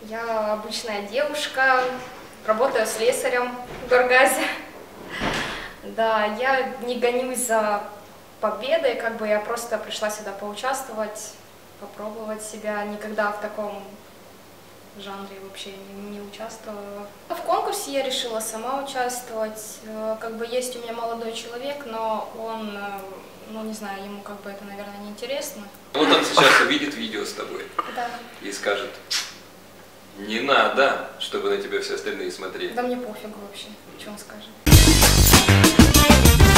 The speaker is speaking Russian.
Я обычная девушка, работаю слесарем в Горгазе. Да, я не гонюсь за победой, как бы я просто пришла сюда поучаствовать, попробовать себя. Никогда в таком жанре вообще не участвовала. В конкурсе я решила сама участвовать. Как бы есть у меня молодой человек, но он, ну не знаю, ему как бы это, наверное, не интересно. Вот он сейчас увидит видео с тобой, да. И скажет: не надо, чтобы на тебя все остальные смотрели. Да мне пофигу вообще, что он скажет.